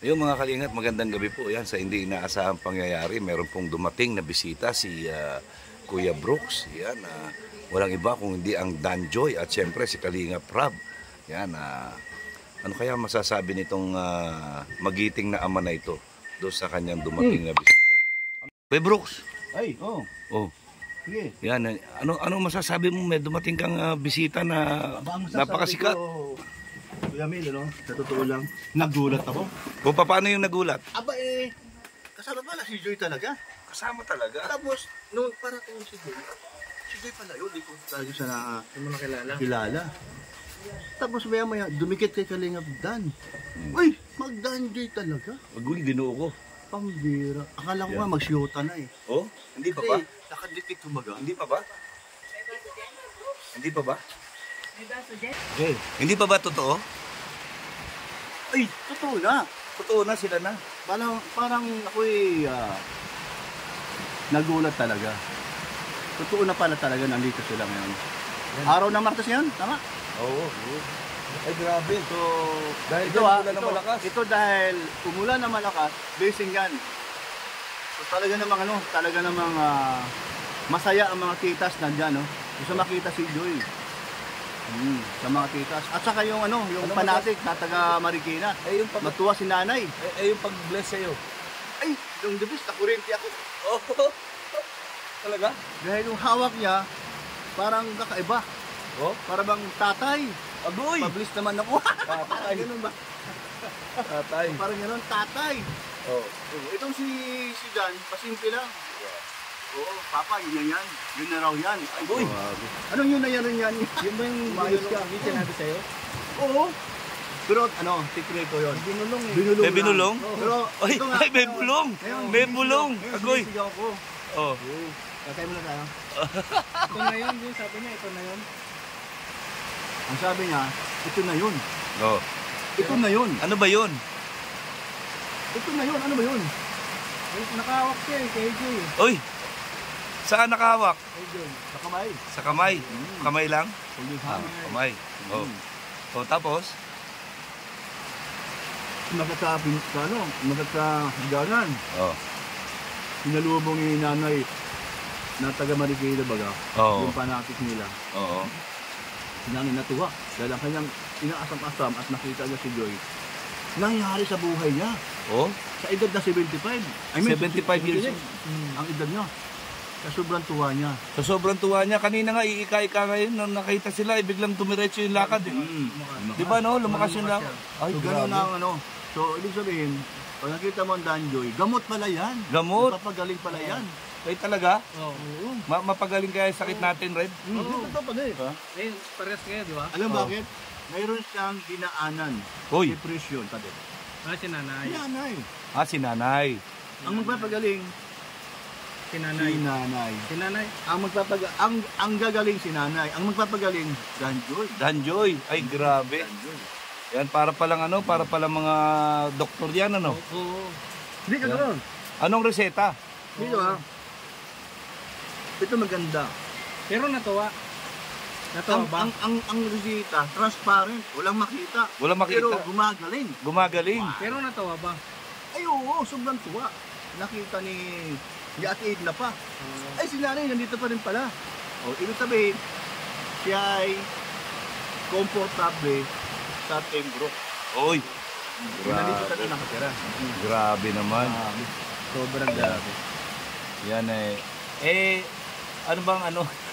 Ayun mga kalingap, magandang gabi po. Yan, sa hindi inaasahang pangyayari, meron pong dumating na bisita si Kuya Brooks. Yan, walang iba kung hindi ang Danjoy at siyempre si Kalingap Rab. Yan, ano kaya masasabi nitong magiting na ama na ito doon sa kanyang dumating na bisita? Kuya Brooks. Ay, oh. Oh. Sige. Yan, ano masasabi mo? May dumating kang bisita na napakasikat. Kuya Mil, ano? Sa totoo lang, nagulat ako. Kung paano yung nagulat? Aba kasama pala si Joy talaga. Kasama talaga. Tapos, nung parating si Joy pala yun, di ko talaga siya nakilala. Tapos maya dumikit kay Kalingap Dan. Uy, mag-Dan Joy talaga. Maguli, dinuo ko. Pambira. Akala ko nga mag-siyota na eh. Oh? Hindi pa ba? Nakadikit kumaga. Hindi pa ba? Hindi pa ba? Okay. Hindi pa ba totoo? Ay, totoo na. Totoo na, sila na. Parang ako'y nagulat talaga. Totoo na pala talaga nandito sila ngayon. Araw ng Martes yan, tama? Oo. Ay grabe. So, Dahil ito, umulan na malakas. Ito dahil umulan na malakas, blessing yan. So talaga namang masaya ang mga titas nandyan, no? Gusto makita si Joy. Sa mga titas. At saka yung yung fanatic na taga Marikina. Yung Matuwa si nanay. yung pag-bless sa'yo. Ay, yung debis, nakurente ako. Oh. Talaga? Dahil yung hawak niya, parang kakaiba. Oh? Para bang tatay. Agoy! Pablis naman ako. Tatay. Ganun ba? Tatay. Parang gano'n, tatay. Oh. Itong si Dan, pasimple lang. Oo, papa, yun na yan. Yun na raw yan. Ay, Uy! Anong yun na yan? Yung ba yung Mayos ka. hindi sinabi sa'yo? Oo. Pero secreto yun. Binulong eh. Binulong May binulong? lang. Pero, Ay, ito nga, may bulong! May bulong! Agoy! Sinisigaw ko. Oh. Kakay mo na tayo. Ito na yun, yung sabi niya, ito na yun. Ang sabi niya, ito na yun. Oh. Ito na yun. Ano ba yun? Ito na yun. Ano ba yun? Nakahawak siya eh, kay Joy. Uy! Saan nakahawak? Kay Joy. Sa kamay. Sa kamay? Kamay lang? Kamay. Oh. Oh, tapos? Magkakaganan. Oh. Sinalubong ni nanay na taga Marikina baga. Oo. Yung fanatic nila. Oo. Sinangin natuwa dahil ang kanyang inaasam-asam at nakita niya si Joy. Nangyari sa buhay niya. Oh? Sa edad na 75. 75 years old. Ang edad niya. Sa sobrang tuwa niya. Sa sobrang tuwa niya, kanina nga iika-ika ngayon nung nakita sila, biglang tumiretso yung lakad eh. Di ba no? Lumakas yung lakad. Ay, So gano'n ang So ibig sabihin, pag nakita mo ang Danjoy, gamot pala yan. Gamot? Papagaling pala yan. Ay talaga? Oo. Mapagaling kaya yung sakit natin, Red? Ito pala eh. Eh, parehas kayo, di ba? Alam bakit? Mayroon siyang dinaanan. Uy. Depression, tabi. Si nanay. Nanay. Si nanay. Ang magpapagaling, Si si nanay. nanay. Si nanay. Ang gagaling si nanay. Ang magpapagaling, Danjoy. Danjoy. Ay, grabe. Yan, para palang mga doktor yan, ano? Oo. Hindi ka gano'n. Anong reseta? Dito ha. Ito maganda. Pero natuwa. Natuwa ba? Ang resita, transparent, walang makita. Walang makita. Pero gumagaling. Gumagaling. Pero natuwa ba? Ay oo, sobrang tuwa. Nakita ni Ate Edna pa. Ay si nanay, nandito pa rin pala. O, ibig sabihin, siya ay komportable sa Pembroke. Oy. Nandito talaga nakatira. Grabe naman. Sobrang grabe. Yan ano bang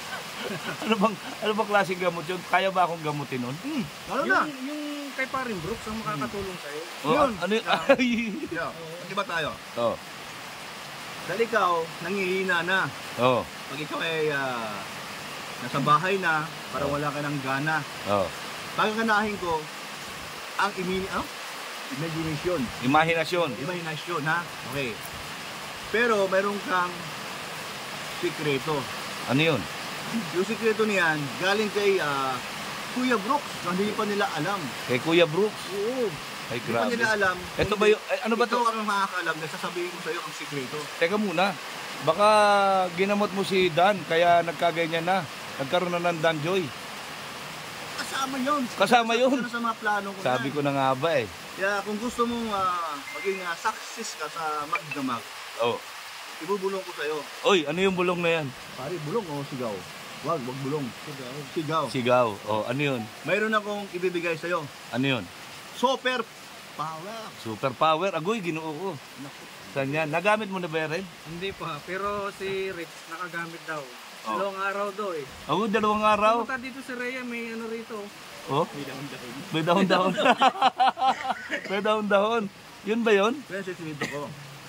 ano bang klaseng gamot yun? Kaya ba akong gamutin nun? Ano na? Yung kay Paring Brooks ang makakatulong sa'yo. Yun. Ano yun? Ay. Yeah. Di ba tayo? Oh. Dahil ikaw, nangihina na. Oh. Pag ikaw ay nasa bahay na, parang wala ka ng gana. Oh. Pagkakanahin ko, ang imagination. Imagination, ha? Okay. Pero mayroon kang sikreto. Ano yun? Yung sikreto niyan, galing kay Kuya Brooks. Hindi pa nila alam. Kay Kuya Brooks? Oo. Ay, Hindi pa grabe. nila alam. Ito ba yung, ano ba Ito to? ang makakaalam na sasabihin ko sa iyo ang sikreto. Teka muna. Baka ginamot mo si Dan, kaya nagkaganyan na. Nagkaroon na ng Danjoy. kasama yun. Kasama yun. Sa mga plano ko Sabi yan. ko na nga ba eh. Kaya kung gusto mong maging success ka sa magdamag, Oh. ibubulong ko sa'yo. Oy, ano yung bulong na yan? Pare, bulong o sigaw? Wag bulong. Sigaw. Sigaw. Oh, ano yun? Mayroon akong ibibigay sa'yo. Ano yun? Super power. Super power. Agoy, ginoo ko. Saan yan? Nagamit mo na ba yan? Hindi pa, pero si Rick nakagamit daw. Oh. Dalawang araw daw eh. Ako, 2 araw. Pumunta dito si Rhea, may ano rito. Oh? May dahon-dahon. May dahon-dahon. Yun ba yun? Kaya sisinito ko.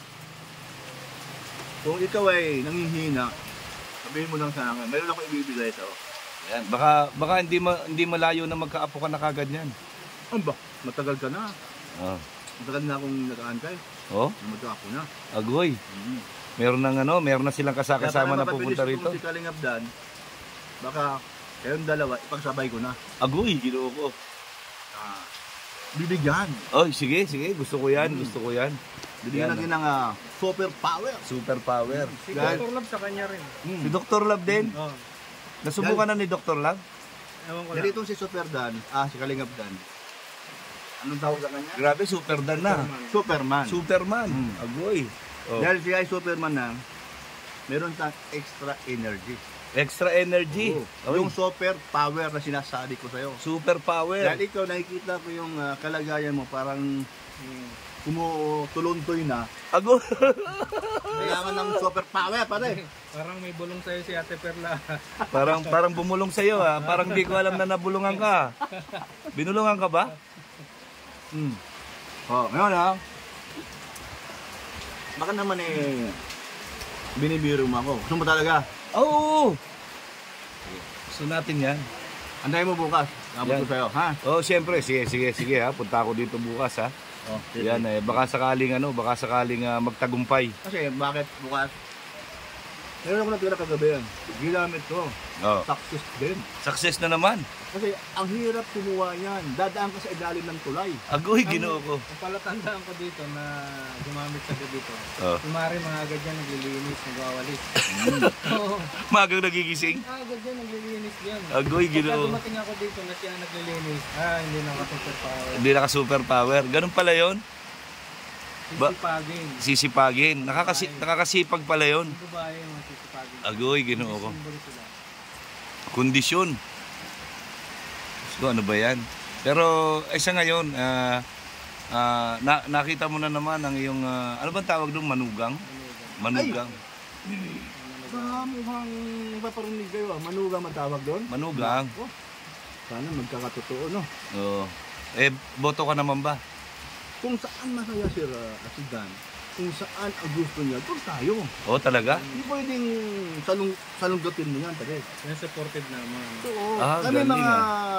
Kung ikaw ay nangihina, sabihin mo lang sa akin, mayroon akong ibibigay sa'yo. Yan. Baka hindi malayo na magkaapo ka na kagad yan. Ano ba? Matagal ka na. Oh. Matagal na akong nakaantay. Oh? Magkako na. Agoy. Meron na silang kasama na pupunta rito. Kung si Kalingap Dan, baka kayong dalawa, ipagsabay ko na. Agoy, ginoo ko. Bibigyan. Oy, sige. Gusto ko yan. Bibigyan Yan. natin ng super power. Super power. Si Dahil- Dr. Love sa kanya rin. Si Dr. Love din. Oh, Nasubukan na ni Dr. Love? ewan ko lang. Ganitong si Super Dan, si Kalingap Dan. Anong tawag sa kanya? Grabe, super dan na. Superman. Superman. Agoy. Oh. Dahil siya ay Superman na, meron tayong extra energy. Extra energy. Oo. Oy, Yung super power na sinasabi ko sa'yo. super power. Dahil ikaw, nakikita ko yung kalagayan mo, parang kumutuluntoy na. Agoy. Kailangan ng super power, pare. Parang may bulong sa'yo si Ate Perla. parang bumulong sa iyo ha. Parang di ko alam na nabulungan ka. Binulungan ka ba? Ngayon baka naman binibiro mo ako. Gusto mo talaga? Oo. Gusto natin yan. Andayin mo bukas. Abot Yan. ko sa'yo, ha? Oh, siyempre. Sige ha. Punta ako dito bukas ha. Yan baka sakaling magtagumpay. Kasi bakit bukas? Meron ako natira kagabi yan. Ginamit ko. Oh. Success din. Success na naman. Kasi ang hirap kumuha yan. Dadaan ka sa ilalim ng tulay. Agoy, ginoo ko. Ang palatandaan ko dito na gumamit sa dito. Oh. Kumari mga agad yan naglilinis, nagwawalis. Oo. Magang nagigising. Agad yan naglilinis yan. Agoy, Pagka ginoo. dumating ako dito na siya naglilinis, hindi na super power. Hindi naka super power. Ganun pala yon. Ba- Sisipagin. Sisipagin. Nakakasipag pala yon. Yung babae yung mga sisipagin. Agoy, ginoo ko. Simbolo sila. Kondisyon. So, ano ba yan? Pero, sa ngayon, nakita mo na naman ang iyong, ano bang tawag doon? Manugang? Manugang. Mukhang paparinig kayo. Manugang matawag doon. Manugang. Oh, sana magkakatotoo, no? Oo. Boto ka naman ba? Kung saan masaya si Dan, kung saan ang gusto niya, doon tayo. Oo, talaga? Hindi pwedeng salunggatin mo yan, pare. Yan supported naman. Oo. galing Kami mga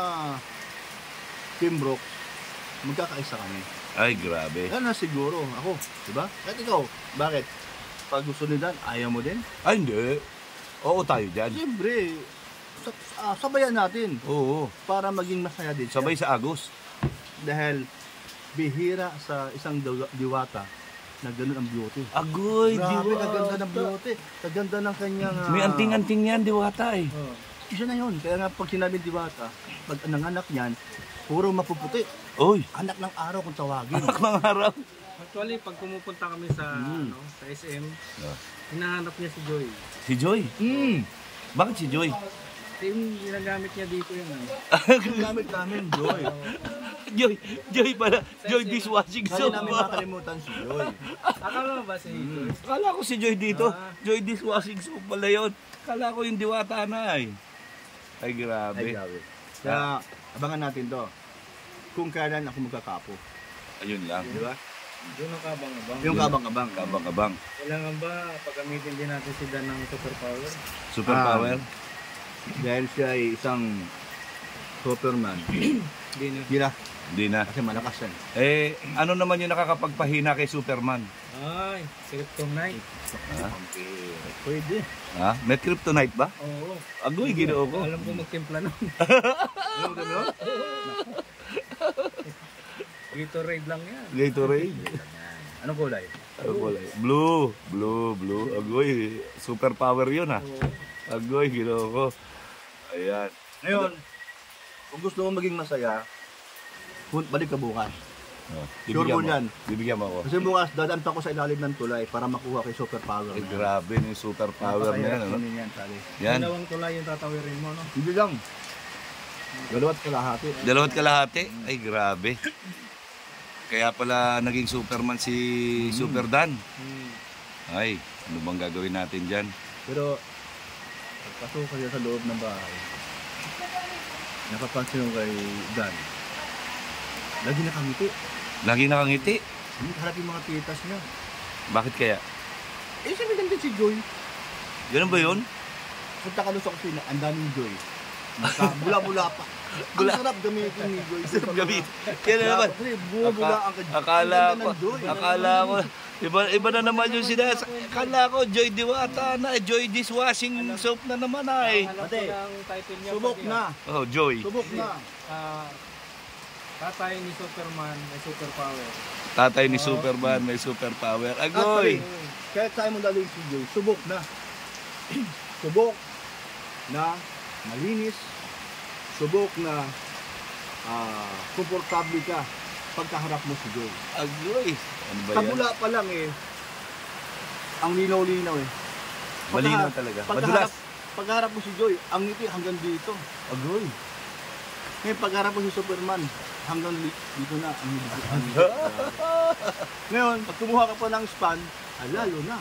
Team Brooks, magkakaisa kami. Ay, grabe. Yan na siguro ako, di ba? At ikaw, bakit? Pag gusto ni Dan, ayaw mo din? Ay, hindi. Oo, tayo dyan. Siyempre, sabayan natin Oo. para maging masaya din siya. Sabay sa Agos. Dahil bihira sa isang diwata na gano'n ang beauty. Agoy, Grabe, diwata. kaganda ng beauty. Kaganda ng kanyang... May anting-anting yan, diwata eh. Oh. Isa na yun. Kaya nga pag sinabing diwata, pag nanganak niyan, puro mapuputi. Oy, Anak ng araw kung tawagin. anak ng araw. Actually, pag pumupunta kami sa sa SM, hinahanap niya si Joy. Si Joy. Bakit si Joy? Yung ginagamit niya dito yun. Gamit namin, Joy. Joy pala. Joy dishwashing Kaya soap. namin makalimutan si Joy. Akala mo ba si Joy? Kala ko si Joy dito. Joy dishwashing soap pala yun. Kala ko yung diwata na eh. Ay, grabe. Ay, grabe. Kaya, abangan natin to. Kung kailan ako magkakapo. Ayun lang. Di ba? Doon ang kabang-abang. Yung kabang-kabang. Kabang-kabang. Kailangan ba pagamitin din natin si Dan ng superpower? Super power. Dahil siya ay isang Superman. Hindi na. Hindi na. Hindi na. Kasi malakas yan. Ano naman yung nakakapagpahina kay Superman? Ay, Kryptonite. Ha? Pwede. Ha? May kryptonite ba? Oo. Agoy, ginoo ko. Alam ko magtimpla nun. Alam mo no? Gatorade lang yan. Gatorade. Anong kulay? Ano kulay? Blue. Blue. Agoy, super power yun ha. Agoy, ginoo ko. Ayan. Ngayon, kung Kung gusto mo maging masaya, balik ka bukas. Oh, Sure mo yan. Bibigyan mo ako. Kasi bukas, dadaan pa ko sa ilalim ng tulay para makuha kay superpower. Ay, grabe yung super power na yan. Ano? Yan, tali. Yan. Dalawang tulay yung tatawirin mo, no? Hindi lang. Dalawat kalahati. Dalawat kalahati? Ay, grabe. Kaya pala naging Superman si Super Dan. Ay, ano bang gagawin natin dyan? Pero, pagpasok kayo sa loob ng bahay, napapansin ko kay Dan, lagi nakangiti. Lagi nakangiti. Hindi harap yung mga titas niya. Bakit kaya? Eh, sabi lang din si Joy. Ganun ba yun? Punta ka doon sa kusina, ang daming Joy. Bula-bula pa. Ang sarap gamitin ni Joy. Sarap gamit. Kaya na naman. Kasi bumubula ang Akala ko, iba na naman yung sinas. Akala ko, Joy Diwata na, Joy Dishwashing Soap na naman ay. Alam ko na ang title niya. Subok pati, na. Oh, Joy. Subok na. Tatay ni Superman may superpower. Tatay ni Superman, may superpower. Agoy! Kahit saan mo daling si Joy, subok na. Subok na malinis. Subok na komportable ka pagkaharap mo si Joy. Agoy! Ano ba Sa yan? bula pa lang ang linaw-linaw Malinaw talaga. Pagkaharap, Madulas. pagkaharap mo si Joy, ang ngiti hanggang dito. Agoy! Ngayon pagharap mo si Superman, hanggang dito na ang ngiti. Ngayon, pag kumuha ka pa ng span, lalo na.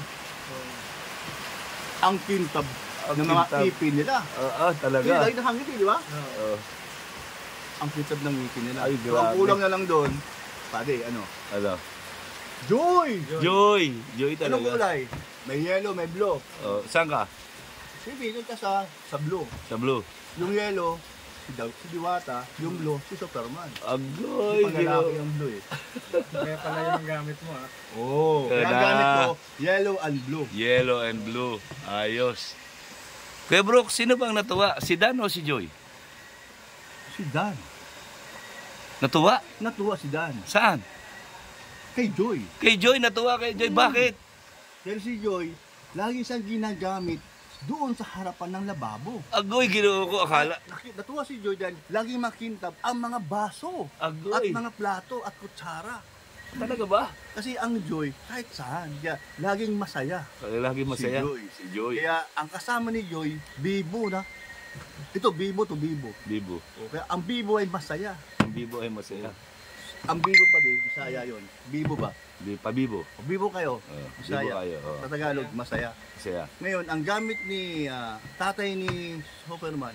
Ang kintab ng mga kintab. ipin nila. Talaga. Hindi, lagi nakangiti, di ba? Oo. Ang kintab ng ipin nila. Ay, So, ang grabe. kulang na lang doon, pade, Ano? Joy! Joy! Joy Anong talaga. kulay? May yellow, may blue. Oh, saan ka? Sige, doon ka sa blue. Sa blue. Yung yellow, si Diwata, yung blue, si Superman. Agoy! Pag lalaki yung blue Kaya pala yun ang gamit mo, ha? Oo. Kaya Kaya- gamit ko, yellow and blue. Yellow and blue. Ayos. Kuya Brooks, sino bang natuwa? Si Dan o si Joy? Si Dan. Natuwa? Natuwa si Dan. Saan? Kay Joy. Kay Joy, natuwa kay Joy. Bakit? Dahil si Joy, lagi siyang ginagamit doon sa harapan ng lababo. Agoy, ginoo ko akala. Natuwa si Joy dahil laging makintab ang mga baso at Agoy. mga plato at kutsara. Talaga ba? Kasi ang Joy, kahit saan, laging masaya. Lagi masaya. Si Joy. Si Joy. Kaya ang kasama ni Joy, Bibo na. Ito, Bibo to Bibo. Bibo. Kaya ang Bibo ay masaya. Ang Bibo ay masaya. Ang Bibo pa din, Bisaya yun. Bibo ba? Pabibo. O Bibo kayo, Bibo Bisaya. kayo. Oh. Sa Tagalog, masaya. Masaya. Ngayon, ang gamit ni tatay ni Superman,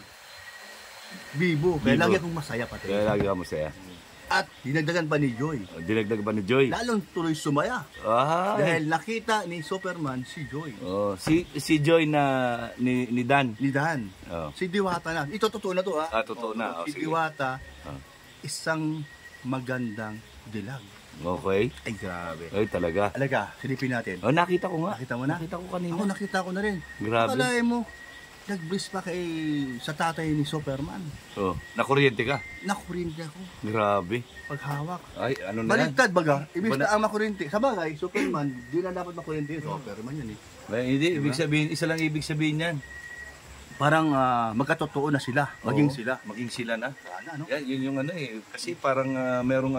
Bibo. Kaya Bibo. lagi akong masaya pati. Kaya lagi ka masaya. At dinagdagan pa ni Joy. Dinagdag ba ni Joy? Lalong tuloy sumaya. Ah. Dahil nakita ni Superman si Joy. Oh, si Joy na ni Dan. Ni Dan. Oh. Si Diwata na. Ito totoo na to ha. Totoo na. Oh, Si sige. Diwata, Ah. isang magandang dilag. Okay. Ay grabe. Ay, talaga. Alaga, silipin natin. Oh, nakita ko nga. Nakita mo na? Nakita ko kanina. Ako nakita ko na rin. Grabe. Palay mo, nag-bliss pa sa tatay ni Superman. Oh, nakuryente ka. Nakurinti ako. Grabe. Paghawak. Ay, ano na yan? Baliktad baga. Ibig Iba na- na ang makurinti. Sa bagay, Superman, di na dapat makurinti. Superman yan eh. Hindi, ibig sabihin, isa lang ibig sabihin yan. Parang magkatotoo na sila. Maging Oo, sila. Maging sila na. Sana, no? Yan, yun yung ano eh. Kasi parang merong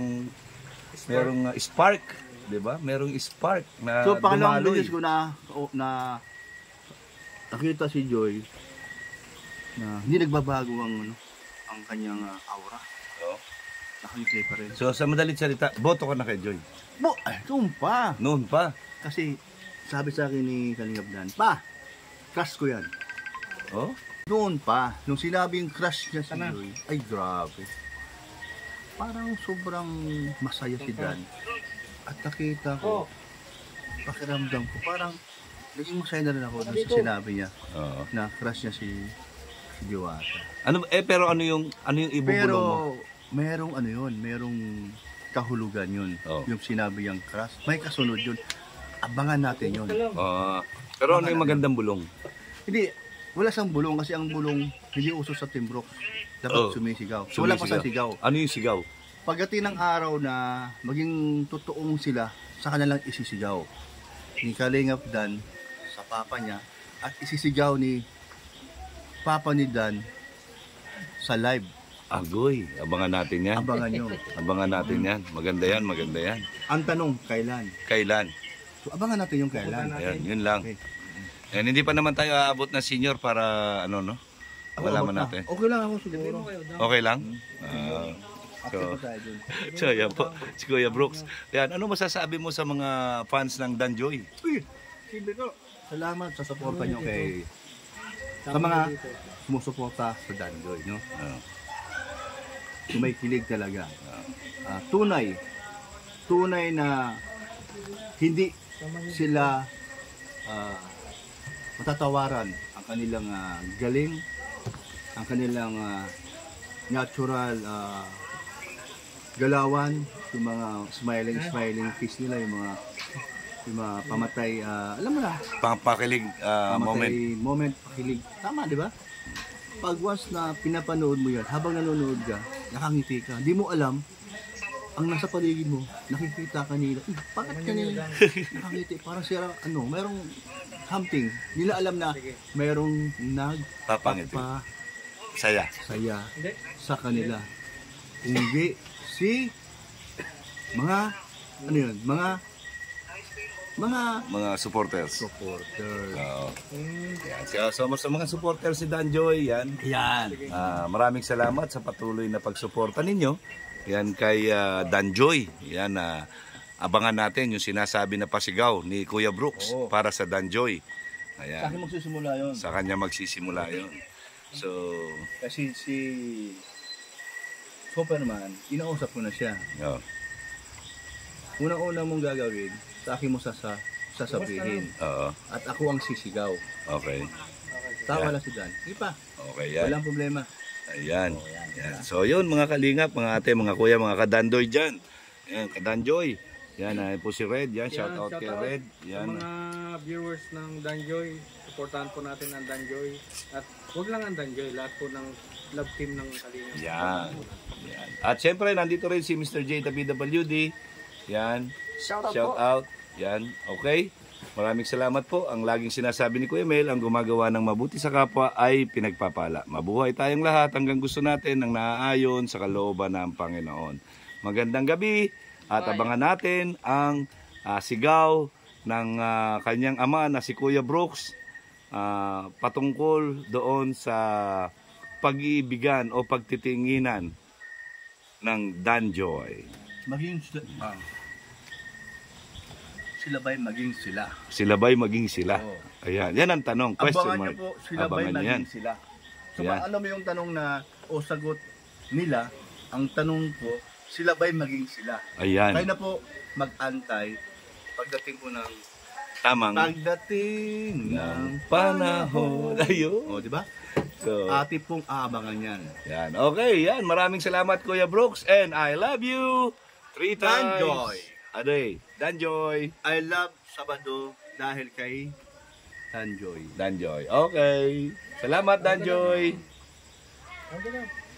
spark. Diba? Merong spark na So, pangalawang dumaloy. beses ko na nakita si Joy na hindi nagbabago ang kanyang aura. Oo. Nakangiti pa rin. So, sa madalit salita, boto ka na kay Joy. Tumpa. Noon pa. Kasi sabi sa akin ni Kalingap Dan, pa, crush ko yan. Oh? Noon pa, nung sinabing crush niya si Sana. Joy, ay grabe. Parang sobrang masaya si Dan. At nakita ko, pakiramdam ko, parang naging masaya na rin ako dun sa sinabi niya Oo. na crush niya si Diwata. Pero ano yung ibubulong Pero mo? merong kahulugan yun. Oh. Yung sinabi niyang crush. May kasunod yun. Abangan natin yun. Pero ano yung magandang bulong? Hindi, wala siyang bulong kasi ang bulong hindi uso sa Timbrok. Dapat sumisigaw. So, wala pa sa sigaw. Ano yung sigaw? Pagdating ng araw na maging totoong sila sa kanilang isisigaw. Ni Kalingap Dan sa papa niya at isisigaw ni Papa ni Dan sa live. Agoy, abangan natin yan. Abangan nyo. Abangan natin yan. Maganda yan, maganda yan. Ang tanong, kailan? Kailan? So, abangan natin yung kailan. Ayan, yun lang. Okay. And hindi pa naman tayo aabot na senior para ano no? Malaman Abot na. natin. Okay lang ako siguro. Okay lang? Active pa tayo dun. So, yan po. Si Kuya Brooks. Yan, ano masasabi mo sa mga fans ng Danjoy? Uy, sige ko. Salamat sa suporta nyo kay sa mga sumusuporta sa Danjoy, no? Kumikilig talaga. Tunay na hindi sila matatawaran ang kanilang galing, ang kanilang natural galawan, yung mga smiling face nila, yung mga pamatay, alam mo na, Pampakilig moment. moment, pakilig. Tama, di ba? Pag once na pinapanood mo yan, habang nanonood ka, nakangiti ka, di mo alam, ang nasa paligid mo, nakikita ka nila, bakit kanina nakangiti? Parang siya, mayroong something. Nila alam na mayroong Papangiti. Saya. saya sa kanila. Hindi si mga, Mga supporters. supporters. Yan. So, sa mga supporters si Danjoy, yan. Yan. Maraming salamat sa patuloy na pagsuporta ninyo. Yan kay Danjoy. Yan, abangan natin yung sinasabi na pasigaw ni Kuya Brooks Oo. para sa Danjoy. Sa Ayan. akin magsisimula yun. Sa kanya magsisimula yun. So, Kasi si Superman, inausap ko na siya. yun. Unang-una mong gagawin, sa akin mo sasabihin. Oo. At ako ang sisigaw. Okay. Tawa Yan. lang si Dan. Di pa, Okay yan. walang problema. Ayan. Yan. So yun mga kalingap, mga ate, mga kuya, mga kadandoy dyan. Yan, kadanjoy. Yan, po si Red. Yan, shout out kay Red. Sa Yan. mga viewers ng Danjoy, supportahan po natin ang Danjoy. At huwag lang ang Danjoy, lahat po ng love team ng Kalingap. Yan. Yan. At syempre, nandito rin si Mr. J, the PWD. Yan. Shout Shout out. Yan. Okay. Maraming salamat po. Ang laging sinasabi ni Kuya Mel, ang gumagawa ng mabuti sa kapwa ay pinagpapala. Mabuhay tayong lahat hanggang gusto natin ng naaayon sa kalooban ng Panginoon. Magandang gabi at abangan natin ang sigaw ng kanyang ama na si Kuya Brooks patungkol doon sa pag-iibigan o pagtitinginan ng Danjoy. Maging sila ba'y maging sila? Sila ba'y maging sila? Oo. Ayan, yan ang tanong. Question Abangan niyo mark. po, sila ba'y Abangan niyo yan. maging sila? So, Yan. alam mo yung tanong na, o sagot nila, ang tanong ko, sila ba'y maging sila? Ayan. Kaya na po mag-antay pagdating po ng Tamang pagdating ng panahon. Ayun. O, di ba? So, Ati pong aabangan yan. yan. Okay, yan. Maraming salamat Kuya Brooks and I love you 3 times Danjoy. a day. Danjoy. I love Sabado dahil kay Danjoy. Danjoy. Okay. Salamat Danjoy. Ang gano'n.